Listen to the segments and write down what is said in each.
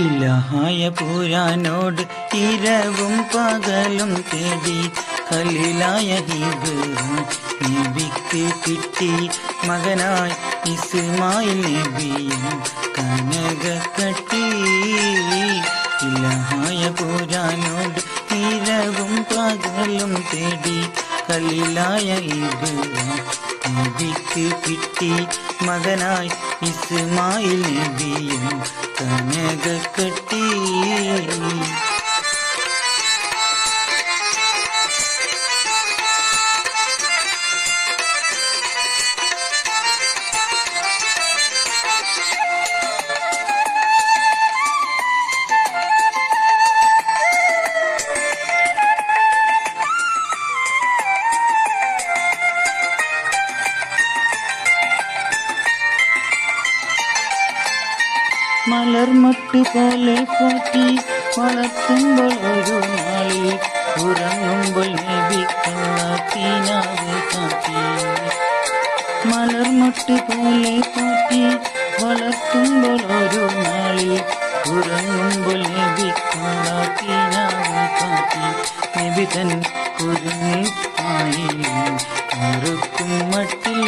ഇലാഹായ പുരാനോട് ഇരവും പകലും തേടി ഖലീലായ ഇബ്രാഹിം നബിക്ക് കിട്ടി മകനായി ഇസ്മായിൽ നബിയും കനകക്കട്ടി. ഇലാഹായ പുരാനോട് ഇരവും പകലും തേടി ഖലീലായ ഇബ്രാഹിം നബിക്ക് കിട്ടി മകനായി ഇസ്മായിൽ നബിയും കനകക്കട്ടി. മലർമൊട്ട് പോലെ പോറ്റി വളർത്തുമ്പോൾ ഒരു നാളിൽ ഉറങ്ങുമ്പോൾ നബിക്കുള്ള തീനാവ് കാട്ടി. മലർമൊട്ട് പോലെ പോറ്റി വളർത്തുമ്പോൾ ഒരു നാളിൽ ഉറങ്ങുമ്പോൾ നബിക്കുള്ള തീനാവ് കാട്ടി. നബി തൻ കുരുങ്ങിപ്പായിൽ മറുക്കും മട്ടിൽ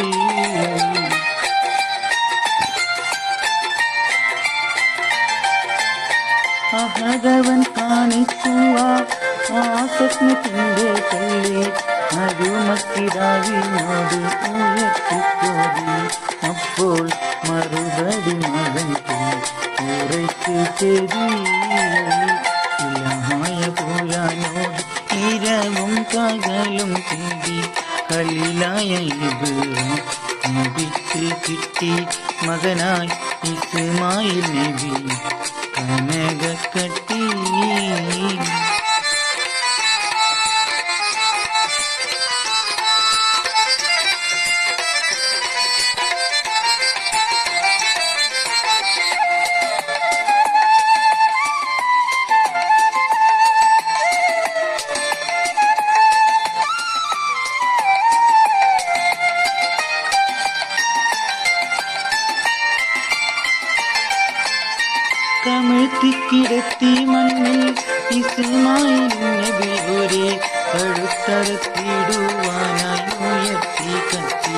അഹദവൻ കാണിക്കുക ആ സ്വപ്നത്തിന്റെ കള്ളി അരുമക്കിടാവിനോട് ഉയർത്തിക്കോടി. അപ്പോൾ മറുപടി മകൻ ഉറയ്ക്ക് ചെറി. ഇലാഹായ പുരാനോട് ഇരവും പകലും തേടി ഖലീലായ ഇബ്രാഹിം നബിക്ക് കിട്ടി മകനായി ഇസ്മായിൽ നബി കനകക്കട്ടി. കമിഴ്ത്തിക്കിടത്തി മണ്ണിൽ ഇസ്മായിൽ നബിയോരെ കഴുത്തറുത്തിടുവാനായി ഉയർത്തി കത്തി.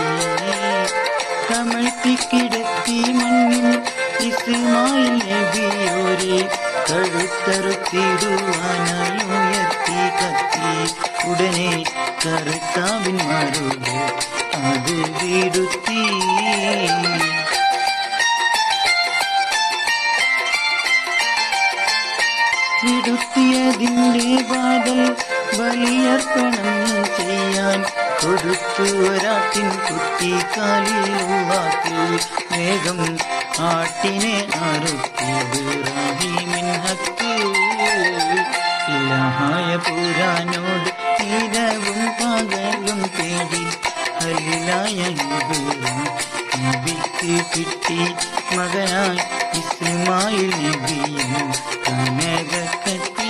കമിഴ്ത്തിക്കിടത്തി മണ്ണിൽ ഇസ്മായിൽ നബിയോരെ കഴുത്തറുത്തിടുവാനായി ഉയർത്തി കത്തി. ഉടനെ കർത്താവിന്മാരോട് അത് വിടുത്തി. വിടുത്തിയതിൻ്റെ ബാധൽ ബലിയർപ്പണം ചെയ്യാൻ കൊടുത്തു ഒരാട്ടിൻ കുട്ടി കാലിലുവാക്കി. വേഗം ആട്ടിനെ അറുത്തിയത് ഇബ്രാഹിമിൻ ഹക്ക്. ഇലാഹായ പുരാനോട് ഇരവും പകലും തേടി ഖലീലായ ഇബ്രാഹിം നബിക്ക് കിട്ടി മകനായി ഇസ്മായിൽ നബിയും കനകക്കട്ടി.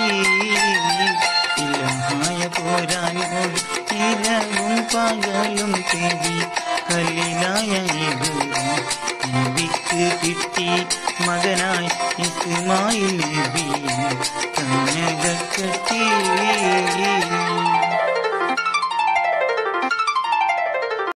ഇലാഹായ പുരാനോട് ഇരവും പകലും തേടി ഖലീലായ ഇബ്രാഹിം നബിക്ക് കിട്ടി മകനായി ഇസ്മായിൽ നബിയും കനകക്കട്ടി.